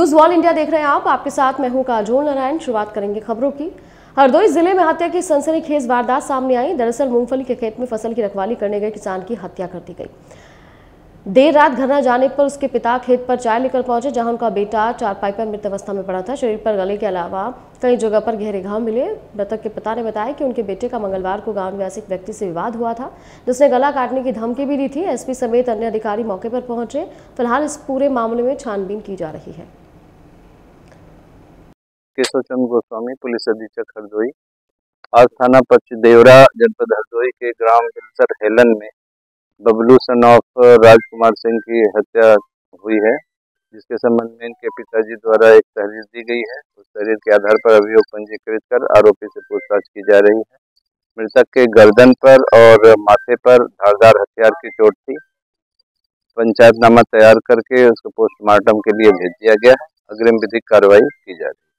News wall India देख रहे हैं आप। आपके साथ मैं हूं काजोल नारायण। शुरुआत करेंगे खबरों की। हरदोई जिले में हत्या की सनसनीखेज वारदात सामने आई। दरअसल मूंगफली के खेत में फसल की रखवाली करने गए किसान की हत्या कर दी गई। देर रात घर न जाने पर उसके पिता खेत पर चाय लेकर पहुंचे, जहां उनका बेटा चारपाई पर मृत अवस्था में पड़ा था। शरीर पर गले के अलावा कई जगह पर गहरे घाव मिले। मृतक के पिता ने बताया कि उनके बेटे का मंगलवार को गांव निवासी एक व्यक्ति से विवाद हुआ था, जिसने गला काटने की धमकी भी दी थी। एसपी समेत अन्य अधिकारी मौके पर पहुंचे। फिलहाल इस पूरे मामले में छानबीन की जा रही है। केशव चंद्र गोस्वामी, पुलिस अधीक्षक हरदोई। आज थाना पक्ष देवरा जनपद हरदोई के ग्राम बिलसर हेलन में बबलू सन ऑफ राजकुमार सिंह की हत्या हुई है, जिसके संबंध में इनके पिताजी द्वारा एक तहरीर दी गई है। उस तहरीर के आधार पर अभियोग पंजीकृत कर आरोपी से पूछताछ की जा रही है। मृतक के गर्दन पर और माथे पर धारदार हथियार की चोट थी। पंचायतनामा तैयार करके उसको पोस्टमार्टम के लिए भेज दिया गया है। अग्रिम विधिक कार्रवाई की जा रही है।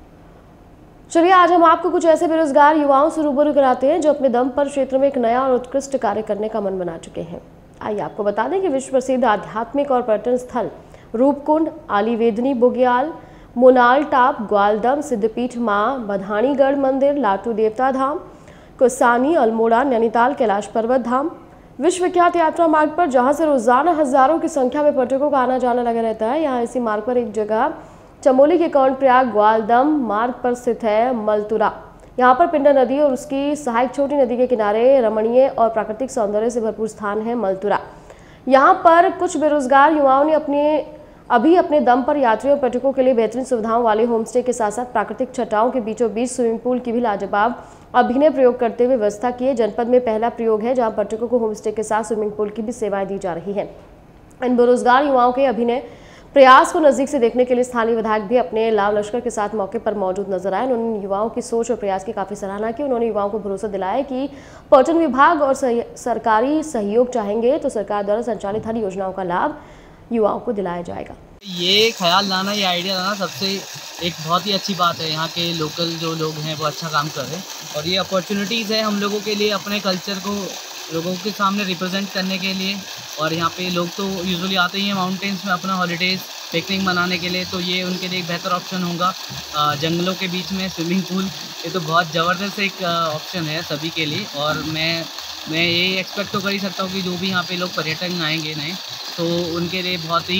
चलिए आज हम आपको कुछ ऐसे बेरोजगार युवाओं से रूबरू कराते हैं जो अपने दम पर क्षेत्र में एक नया और उत्कृष्ट कार्य करने का मन बना चुके हैं। आइए आपको बता दें कि विश्व प्रसिद्ध आध्यात्मिक और पर्यटन स्थल रूपकुंड, आलीवेदनी बुग्याल, मोनाल टाप, ग्वालदम, सिद्धपीठ मां बधानीगढ़ मंदिर, लाटू देवता धाम, कुसानी, अल्मोड़ा, नैनीताल, कैलाश पर्वत धाम विश्व विख्यात यात्रा मार्ग पर, जहां से रोजाना हजारों की संख्या में पर्यटकों का आना जाना लगा रहता है। यहाँ इसी मार्ग पर एक जगह चमोली के कर्णप्रयाग ग्वालदम मार्ग पर स्थित है मलतुरा। यहाँ पर पिंडर नदी और उसकी सहायक छोटी नदी के किनारे रमणीय और प्राकृतिक सौंदर्य से भरपूर स्थान है मलतुरा। यहाँ पर कुछ बेरोजगार युवाओं ने अभी अपने दम पर यात्रियों और पर्यटकों के लिए बेहतरीन सुविधाओं वाले होमस्टे के साथ साथ प्राकृतिक छटाओं के बीचों बीच स्विमिंग पूल की भी लाजवाब अभिनय प्रयोग करते हुए व्यवस्था की है। जनपद में पहला प्रयोग है जहाँ पर्यटकों को होमस्टे के साथ स्विमिंग पूल की भी सेवाएं दी जा रही है। इन बेरोजगार युवाओं के अभिनय प्रयास को नजदीक से देखने के लिए स्थानीय विधायक भी अपने लाव लश्कर के साथ मौके पर मौजूद नजर आए। उन्होंने युवाओं की सोच और प्रयास की काफी सराहना की। उन्होंने युवाओं को भरोसा दिलाया कि पर्यटन विभाग और सरकारी सहयोग चाहेंगे तो सरकार द्वारा संचालित हर योजनाओं का लाभ युवाओं को दिलाया जाएगा। ये ख्याल लाना, ये आइडिया लाना सबसे एक बहुत ही अच्छी बात है। यहाँ के लोकल जो लोग हैं वो अच्छा काम कर रहे हैं और ये अपॉर्चुनिटीज़ है हम लोगों के लिए अपने कल्चर को लोगों के सामने रिप्रेजेंट करने के लिए। और यहाँ पे लोग तो यूजुअली आते ही हैं माउंटेन्स में अपना हॉलीडेज़ पिकनिक मनाने के लिए, तो ये उनके लिए एक बेहतर ऑप्शन होगा। जंगलों के बीच में स्विमिंग पूल, ये तो बहुत ज़बरदस्त एक ऑप्शन है सभी के लिए। और मैं ये एक्सपेक्ट तो कर ही सकता हूँ कि जो भी यहाँ पे लोग पर्यटक आएंगे नए, तो उनके लिए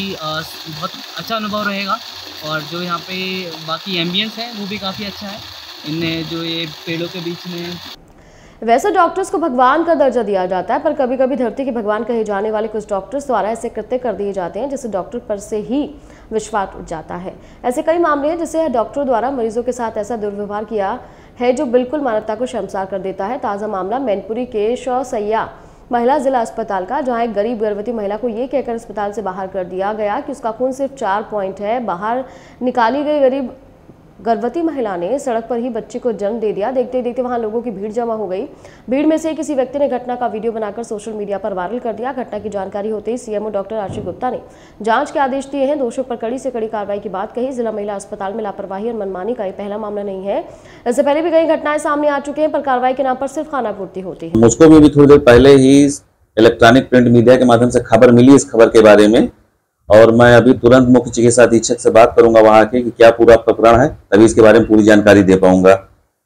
बहुत अच्छा अनुभव रहेगा। और जो यहाँ पे बाकी एम्बियंस है वो भी काफ़ी अच्छा है। इनमें जो ये पेड़ों के बीच में, वैसे डॉक्टर्स को भगवान का दर्जा दिया जाता है, पर कभी कभी धरती के भगवान कहे जाने वाले कुछ डॉक्टर्स द्वारा ऐसे कृत्य कर दिए जाते हैं जिससे डॉक्टर पर से ही विश्वास उठ जाता है। ऐसे कई मामले हैं जिससे डॉक्टरों द्वारा मरीजों के साथ ऐसा दुर्व्यवहार किया है जो बिल्कुल मानवता को शर्मसार कर देता है। ताज़ा मामला मैनपुरी के शौसैया महिला जिला अस्पताल का, जहां एक गरीब गर्भवती महिला को ये कहकर अस्पताल से बाहर कर दिया गया कि उसका खून सिर्फ 4 पॉइंट है। बाहर निकाली गई गरीब गर्भवती महिला ने सड़क पर ही बच्चे को जन्म दे दिया। देखते देखते वहां लोगों की भीड़ जमा हो गई। भीड़ में से किसी व्यक्ति ने घटना का वीडियो बनाकर सोशल मीडिया पर वायरल कर दिया। घटना की जानकारी होते ही सीएमओ डॉक्टर आशीष गुप्ता ने जांच के आदेश दिए हैं। दोषियों पर कड़ी से कड़ी कार्रवाई की बात कही। जिला महिला अस्पताल में लापरवाही और मनमानी का ये पहला मामला नहीं है। इससे पहले भी कई घटनाएं सामने आ चुकी हैं, पर कार्रवाई के नाम पर सिर्फ खानापूर्ति होती है। मुझको भी थोड़ी देर पहले ही इलेक्ट्रॉनिक प्रिंट मीडिया के माध्यम से खबर मिली इस खबर के बारे में, और मैं अभी तुरंत मुख्य चिकित्सा अधीक्षक से बात करूंगा वहां के कि क्या पूरा प्रकरण है, तभी इसके बारे में पूरी जानकारी दे पाऊंगा।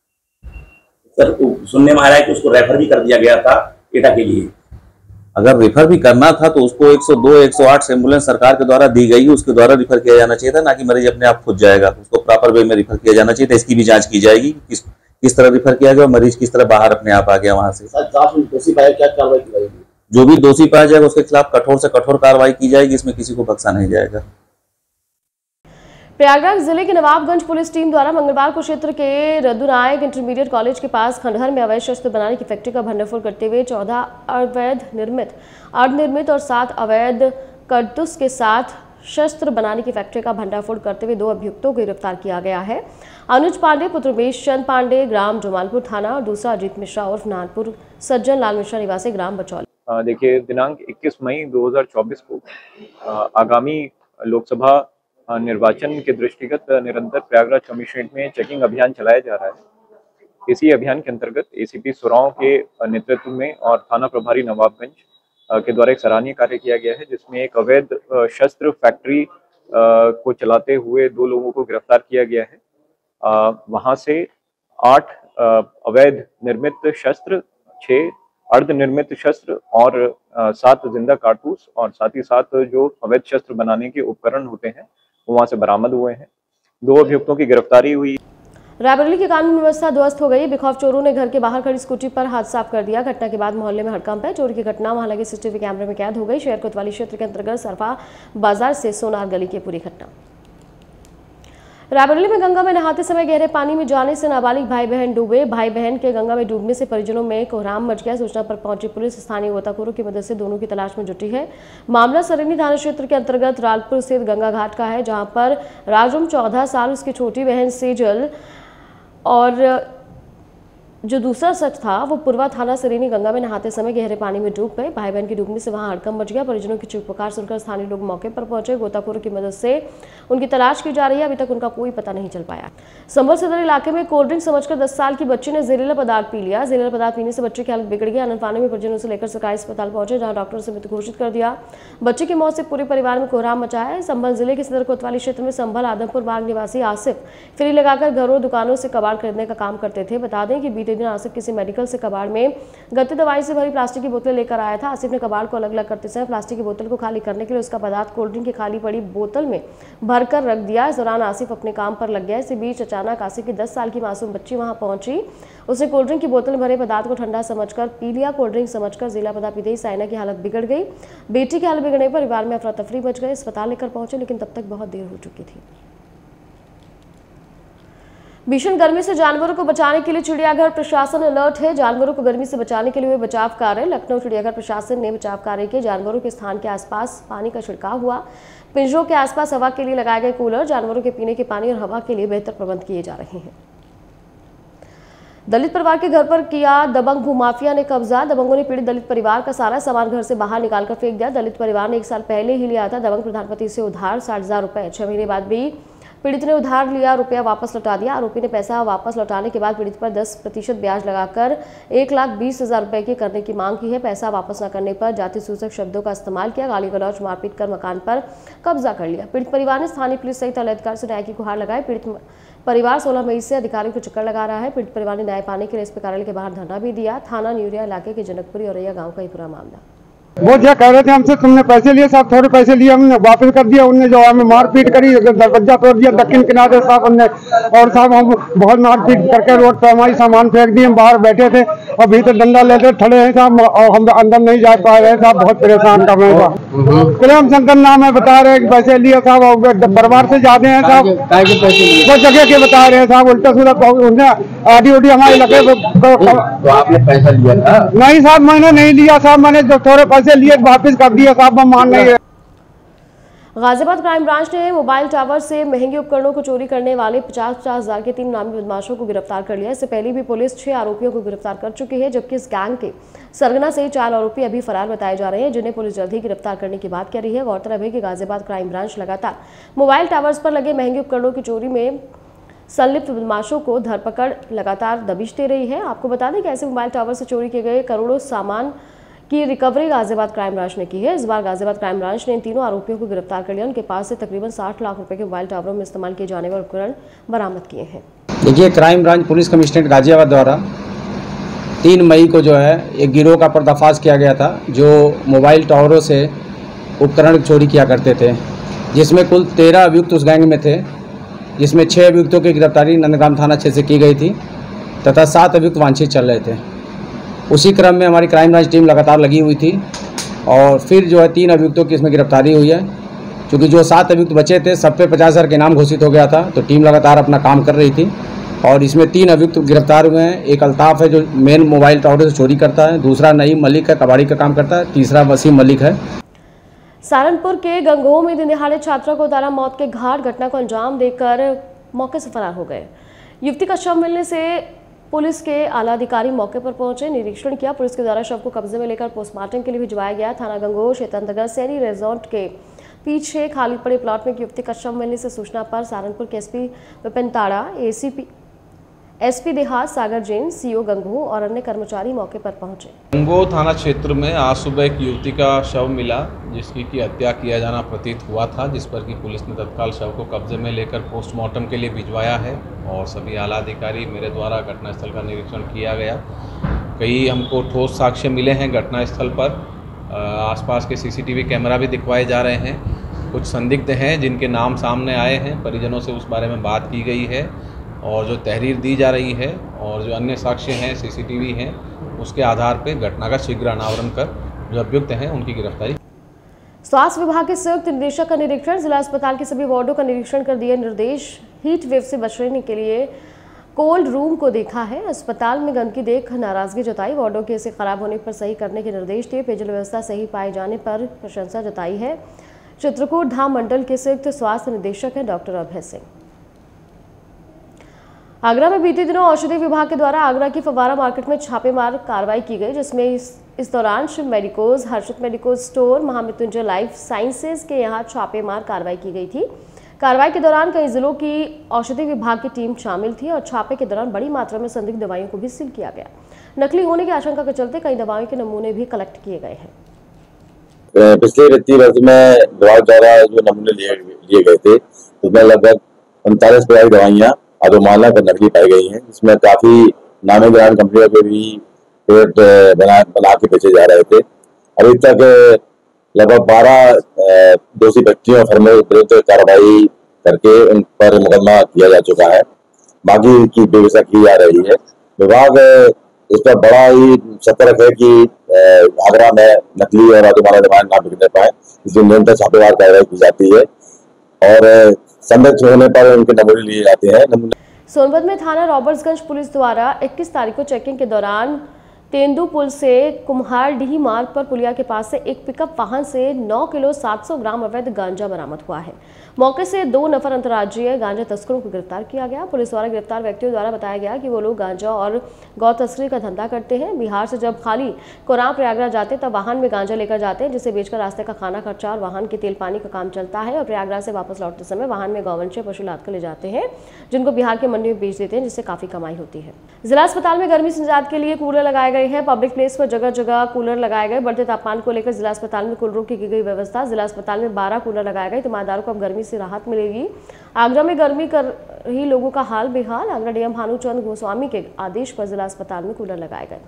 सर सुनने में आ रहा है कि उसको रेफर भी कर दिया गया था एटा के लिए। अगर रेफर भी करना था तो उसको 102 108 एम्बुलेंस सरकार के द्वारा दी गई, उसके द्वारा रेफर किया जाना चाहिए था, ना कि मरीज अपने आप खुद जाएगा। उसको प्रॉपर वे में रेफर किया जाना चाहिए था। इसकी भी जांच की जाएगी किस तरह रेफर किया गया, मरीज किस तरह बाहर अपने आप आ गया वहां से। जांच में दोषी पाया क्या कार्रवाई की जाएगी? जो भी दोषी पाया जाएगा उसके खिलाफ कठोर से कठोर कार्रवाई की जाएगी। इसमें किसी को बख्शा नहीं जाएगा। प्रयागराज जिले की नवाबगंज पुलिस टीम द्वारा मंगलवार को क्षेत्र के रद्दुनायक इंटरमीडिएट कॉलेज के पास खंडहर में अवैध शस्त्र बनाने की फैक्ट्री का भंडाफोड़ करते हुए 14 अवैध निर्मित, अर्धनिर्मित और 7 अवैध कारतूस के साथ शस्त्र बनाने की फैक्ट्री का भंडाफोड़ करते हुए 2 अभियुक्तों को गिरफ्तार किया गया है। अनुज पांडे पुत्र उमेश चंद पांडे, ग्राम जमालपुर थाना, और दूसरा अजीत मिश्रा उर्फ नानपुर, सज्जन लाल मिश्रा निवासी ग्राम बचौली। देखिए, दिनांक 21 मई 2024 को आगामी लोकसभा निर्वाचन के दृष्टिगत निरंतर प्रयागराज कमिश्नरेट में चेकिंग अभियान चलाया जा रहा है। इसी अभियान के अंतर्गत एसीपी सुराव के नेतृत्व में और थाना प्रभारी नवाबगंज के द्वारा एक सराहनीय कार्य किया गया है, जिसमें एक अवैध शस्त्र फैक्ट्री को चलाते हुए 2 लोगों को गिरफ्तार किया गया है। वहां से 8 अवैध निर्मित शस्त्र, 6 अर्धनिर्मित शस्त्र और 7 जिंदा कारतूस और साथ ही साथ जो अवैध शस्त्र बनाने के उपकरण होते हैं वो वहां से बरामद हुए हैं। 2 अभियुक्तों की गिरफ्तारी हुई। रायबरेली की कानून व्यवस्था ध्वस्त हो गई। बेखौफ चोरों ने घर के बाहर खड़ी स्कूटी पर हाथ साफ कर दिया। घटना के बाद मोहल्ले में हड़कंप है। चोरी की घटना वहां लगे सीसीटीवी कैमरे में कैद हो गई। शहर कोतवाली क्षेत्र के अंतर्गत सरफा बाजार से सोनार गली की पूरी घटना। रायबरेली में गंगा में नहाते समय गहरे पानी में जाने से नाबालिग भाई बहन डूबे। भाई बहन के गंगा में डूबने से परिजनों में कोहराम मच गया। सूचना पर पहुंची पुलिस स्थानीय गोताखोरों की मदद से दोनों की तलाश में जुटी है। मामला सरेनी थाना क्षेत्र के अंतर्गत रालपुर स्थित गंगा घाट का है, जहां पर राजम 14 साल, उसकी छोटी बहन सेजल और जो दूसरा शख्स था वो पूर्वा थाना सरेनी गंगा में नहाते समय गहरे पानी में डूब गए। भाई बहन की डूबने से वहां हड़कंप मच गया। परिजनों की चीख पुकार सुनकर स्थानीय लोग मौके पर पहुंचे। गोताखोरों की मदद से उनकी तलाश की जा रही है। अभी तक उनका कोई पता नहीं चल पाया। संभल सदर इलाके में कोल्ड ड्रिंक समझकर 10 साल की बच्ची ने जहरीला पदार्थ पी लिया। जहरीला पदार्थ पीने से बच्चे की हालत बिगड़ गई। अनफाने में परिजनों से लेकर सरकारी अस्पताल पहुंचे, जहां डॉक्टर से मृत घोषित कर दिया। बच्चे की मौत से पूरे परिवार में कोहराम मचा है। संभल जिले के सदर कोतवाली क्षेत्र में संभल आदमपुर बाग निवासी आसिफ फेरी लगाकर घरों दुकानों से कबाड़ खरीदने का काम करते थे। बता दें कि बीते दिन आसिफ किसी मेडिकल से कबाड़ में गत्ते दवाई से भरी प्लास्टिक की बोतलें लेकर आया था। आसिफ ने कबाड़ को अलग अलग करते समय प्लास्टिक की बोतल को खाली करने के लिए उसका पदार्थ कोल्ड ड्रिंक की खाली पड़ी बोतल में भरकर रख दिया। इस दौरान आसिफ अपने काम पर लग गया। इसी बीच अचानक आसिफ की 10 साल की मासूम बच्ची वहां पहुंची। उसने कोल्ड ड्रिंक की बोतल में भरे पदार्थ को ठंडा समझकर पी लिया। कोल्ड ड्रिंक समझकर जिला पता पीते ही साइना की हालत बिगड़ गई। बेटी की हालत बिगड़ने पर परिवार में अफरा तफरी मच गई। अस्पताल लेकर पहुंचे, लेकिन तब तक बहुत देर हो चुकी थी। भीषण गर्मी से जानवरों को बचाने के लिए चिड़ियाघर प्रशासन अलर्ट है। जानवरों को गर्मी से बचाने के लिए हुए बचाव कार्य। लखनऊ चिड़ियाघर प्रशासन ने बचाव कार्य किए। जानवरों के स्थान के आसपास पानी का छिड़काव हुआ। पिंजरों के आसपास हवा के लिए लगाए गए कूलर, जानवरों के पीने के पानी और हवा के लिए बेहतर प्रबंध किए जा रहे हैं। दलित परिवार के घर पर किया दबंग भूमाफिया ने कब्जा। दबंगों ने पीड़ित दलित परिवार का सारा सामान घर से बाहर निकालकर फेंक दिया। दलित परिवार ने 1 साल पहले ही लिया था दबंग प्रधानपति से उधार 60,000 रुपए। 6 महीने बाद भी पीड़ित ने उधार लिया रुपया वापस लौटा दिया। आरोपी ने पैसा वापस लौटाने के बाद पीड़ित पर 10% ब्याज लगाकर 1,20,000 रुपए की करने की मांग की है। पैसा वापस न करने पर जाति सूचक शब्दों का इस्तेमाल किया, गाली गलौज मारपीट कर मकान पर कब्जा कर लिया। पीड़ित परिवार ने स्थानीय पुलिस सहित आला से न्याय की गुहार लगाई। पीड़ित परिवार 16 मई से अधिकारियों को चक्कर लगा रहा है। पीड़ित परिवार ने न्याय पाने के लिए एसपी कार्यालय के बाहर धरना भी दिया। थाना न्यूरिया इलाके के जनकपुरी और गांव का ही पूरा मामला। वो जो कह रहे थे हमसे तुमने पैसे लिए साहब, थोड़े पैसे लिए, हमने वापस कर दिया। उनने जो हमें मारपीट करी, दरवाजा तोड़ दिया दक्षिण किनारे साहब हमने। और साहब हम बहुत मारपीट करके रोड पर हमारी सामान फेंक दिए। हम बाहर बैठे थे और भीतर डंडा लेते खड़े हैं साहब, और हम अंदर नहीं जा पा रहे साहब। बहुत परेशान कर रहे हैं। प्रेम शंकर नाम है, बता रहे हैं पैसे लिए साहब, और परिवार से ज्यादा है साहब। वो जगह के बता रहे हैं साहब, उल्टा सीधा आडी उडी हमारे लगे। तो आपने पैसा लिया था? नहीं साहब, मैंने नहीं लिया साहब। मैंने जो थोड़े पैसे लिए वापस कर दिया साहब, हम मान नहीं रहे। गाजियाबाद क्राइम ब्रांच ने मोबाइल टावर से महंगे उपकरणों को चोरी करने वाले 50-50 हजार के 3 नामी बदमाशों को गिरफ्तार कर लिया। इससे पहले भी पुलिस 6 आरोपियों को गिरफ्तार कर चुकी है, जबकि इस गैंग के सरगना से 4 आरोपी अभी फरार बताए जा रहे हैं, जिन्हें पुलिस जल्द ही गिरफ्तार करने की बात कह रही है। गौरतलब है कि गाजियाबाद क्राइम ब्रांच लगातार मोबाइल टावर्स पर लगे महंगे उपकरणों की चोरी में संलिप्त बदमाशों को धरपकड़ लगातार दबिश दे रही है। आपको बता दें कि ऐसे मोबाइल टावर से चोरी किए गए करोड़ों सामान की रिकवरी गाजियाबाद क्राइम ब्रांच ने की है। इस बार गाजियाबाद क्राइम ब्रांच ने इन तीनों आरोपियों को गिरफ्तार कर लिया। उनके पास से तकरीबन 60 लाख रुपए के मोबाइल टावरों में इस्तेमाल किए जाने वाले उपकरण बरामद किए हैं। देखिए, crime branch police commissionerate Ghaziabad द्वारा 3 मई को जो है एक गिरोह का पर्दाफाश किया गया था, जो मोबाइल टावरों से उपकरण चोरी किया करते थे, जिसमें कुल 13 अभियुक्त उस गैंग में थे, जिसमें 6 अभियुक्तों की गिरफ्तारी नंदगाम थाना क्षेत्र से की गई थी तथा 7 अभियुक्त वांछित चल रहे थे। उसी क्रम में हमारी क्राइम ब्रांच टीम लगातार लगी हुई थी और फिर जो है 3 अभियुक्तों की इसमें गिरफ्तारी हुई है। क्योंकि जो 7 अभियुक्त बचे थे सब पे 50,000 के इनाम घोषित हो गया था, तो टीम लगातार अपना काम कर रही थी और इसमें 3 अभियुक्त गिरफ्तार हुए हैं। एक अल्ताफ है जो मेन मोबाइल टावर से चोरी करता है, दूसरा नईम मलिक है कबाड़ी का काम करता है, तीसरा वसीम मलिक है। सहारनपुर के गंगोह में दिन दहाड़े छात्रा को उतारा मौत के घाट। घटना को अंजाम देकर मौके से फरार हो गए। युवती का शव मिलने से पुलिस के आला अधिकारी मौके पर पहुंचे, निरीक्षण किया। पुलिस के द्वारा शव को कब्जे में लेकर पोस्टमार्टम के लिए भिजवाया गया। थाना गंगोह क्षेत्र अंतर्गत सैनी रिजॉर्ट के पीछे खाली पड़े प्लॉट में युवती का शव मिलने से सूचना पर सहारनपुर के एसपी विपिन ताड़ा, एसपी देहात सागर जैन, सीओ गंगो और अन्य कर्मचारी मौके पर पहुंचे। गंगो थाना क्षेत्र में आज सुबह एक युवती का शव मिला जिसकी की हत्या किया जाना प्रतीत हुआ था, जिस पर कि पुलिस ने तत्काल शव को कब्जे में लेकर पोस्टमार्टम के लिए भिजवाया है और सभी आला अधिकारी मेरे द्वारा घटनास्थल का निरीक्षण किया गया। कई हमको ठोस साक्ष्य मिले हैं घटनास्थल पर। आसपास के सीसीटीवी कैमरा भी दिखवाए जा रहे हैं। कुछ संदिग्ध हैं जिनके नाम सामने आए हैं, परिजनों से उस बारे में बात की गई है और जो तहरीर दी जा रही है और जो अन्य साक्ष्य हैं, सीसीटीवी हैं, उसके आधार पर घटना का शीघ्र अनावरण कर जो अभियुक्त हैं उनकी गिरफ्तारी। स्वास्थ्य विभाग के संयुक्त निदेशक का निरीक्षण, जिला अस्पताल के सभी वार्डों का निरीक्षण कर दिए निर्देश। हीट वेव से बचने के लिए कोल्ड रूम को देखा है। अस्पताल में गंदगी देख नाराजगी जताई, वार्डों के इसे खराब होने पर सही करने के निर्देश दिए। पेयजल व्यवस्था सही पाए जाने पर प्रशंसा जताई है। चित्रकूट धाम मंडल के संयुक्त स्वास्थ्य निदेशक हैं डॉक्टर अभय सिंह। आगरा में बीते दिनों औषधि विभाग के द्वारा आगरा की फव्वारा मार्केट में छापेमार कार्रवाई की गई, जिसमें इस दौरान Shiv medicos, Harshit medicos store, Mahamrityunjay life sciences के यहाँ छापेमार कार्रवाई की गई थी। कार्रवाई के दौरान कई जिलों की औषधि विभाग की टीम शामिल थी और छापे के दौरान बड़ी मात्रा में संदिग्ध दवाइयों को भी सील किया गया। नकली होने की आशंका के चलते कई दवाइयों के नमूने भी कलेक्ट किए गए हैं। पिछले वित्तीय वर्ष में विभाग द्वारा जो नमूने लिए गए थे उसमें लगभग 45 प्रकार दवाइयाँ आदोमाना पर नकली पाई गई हैं, जिसमें काफी नामी ब्रांड कंपनियों के भी प्रोडक्ट बना के बेचे जा रहे थे। अभी तक लगभग 12 दोषी व्यक्तियों फर्मों के विरुद्ध कार्रवाई करके उन पर मुकदमा किया जा चुका है। बाकी की व्यवस्था की जा रही है। विभाग इस पर बड़ा ही सतर्क है कि आगरा में नकली और आदोमाना दवाएं ना बिकने पाए, इसलिए निरंतर छापेमार कार्रवाई की जाती है और संदिग्ध होने पर उनके नमूने लिए जाते हैं। सोनभद्र में थाना रॉबर्ट्सगंज पुलिस द्वारा 21 तारीख को चेकिंग के दौरान तेंदू पुल से कुम्हारडीह मार्ग पर पुलिया के पास से एक पिकअप वाहन से 9 किलो 700 ग्राम अवैध गांजा बरामद हुआ है। मौके से 2 नफर अंतर्राज्यीय गांजा तस्करों को गिरफ्तार किया गया। पुलिस द्वारा गिरफ्तार व्यक्तियों द्वारा बताया गया कि वो लोग गांजा और गौ तस्करी का धंधा करते हैं। बिहार से जब खाली कोराम प्रयागराज जाते तब वाहन में गांजा लेकर जाते हैं, जिसे बेचकर रास्ते का खाना खर्चा और वाहन के तेल पानी का काम चलता है और प्रयागराज से वापस लौटते समय वाहन में गौवंशीय पशु लाद कर ले जाते हैं, जिनको बिहार के मंडी में बेच देते हैं, जिससे काफी कमाई होती है। जिला अस्पताल में गर्मी से निजात के लिए कूलर लगाए गए हैं। पब्लिक प्लेस पर जगह जगह कूलर लगाए गए। बढ़ते तापमान को लेकर जिला अस्पताल में कूलरों की गई व्यवस्था। जिला अस्पताल में 12 कूलर लगाए गए। तीमारदारों को अब गर्मी से राहत मिलेगी। आगरा में गर्मी कर रही लोगों का हाल बेहाल। आगरा डीएम भानुचंद गोस्वामी के आदेश पर जिला अस्पताल में कूलर लगाए गए।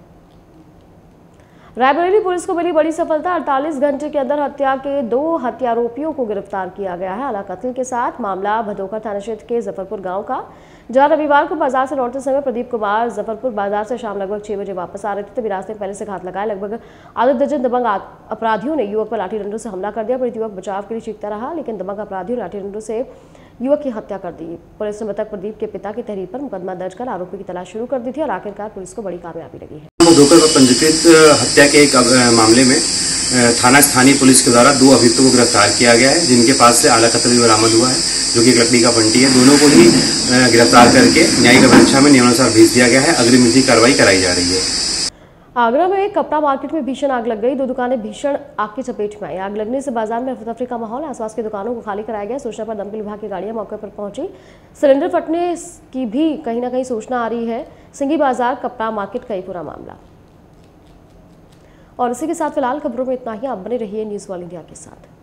रायबरेली पुलिस को मिली बड़ी सफलता। 48 घंटे के अंदर हत्या के 2 हत्यारोपियों को गिरफ्तार किया गया है। आला कत्ल के साथ मामला भदोकर थाना क्षेत्र के जफरपुर गांव का, जहां रविवार को बाजार से लौटते समय प्रदीप कुमार जफरपुर बाजार से शाम लगभग 6 बजे वापस आ रहे थे, तभी रास्ते में पहले से घात लगाया। लगभग आधा दर्जन दबंग अपराधियों ने युवक पर लाठी डंडों से हमला कर दिया। पीड़ित युवक बचाव के लिए चीखता रहा, लेकिन दबंग अपराधियों ने लाठी डंडों से युवक की हत्या कर दी। पुलिस ने मृतक प्रदीप के पिता की तहरीर पर मुकदमा दर्ज कर आरोपी की तलाश शुरू कर दी थी और आखिरकार पुलिस को बड़ी कामयाबी लगी है। भदोकर पर पंजीकृत हत्या के एक मामले में थाना स्थानीय पुलिस के द्वारा 2 अभियुक्तों को गिरफ्तार किया गया है, जिनके पास से आला कत्ल भी बरामद हुआ है, जो कि एक लकड़ी का बंटी है। दोनों को ही गिरफ्तार करके न्यायिक अभिरक्षा में नियमानुसार भेज दिया गया है। अग्रिम विधि कार्रवाई कराई जा रही है। आगरा में एक कपड़ा मार्केट में भीषण आग लग गई। 2 दुकानें भीषण आग की चपेट में आई। आग लगने से बाजार में अफरा तफरी का माहौल। आसपास की दुकानों को खाली कराया गया। सूचना पर दमकल विभाग की गाड़ियां मौके पर पहुंची। सिलेंडर फटने की भी कहीं ना कहीं सूचना आ रही है। सिंगी बाजार कपड़ा मार्केट का ही पूरा मामला। और इसी के साथ फिलहाल खबरों में इतना ही। आप बने रहिए न्यूज़ ऑल इंडिया के साथ।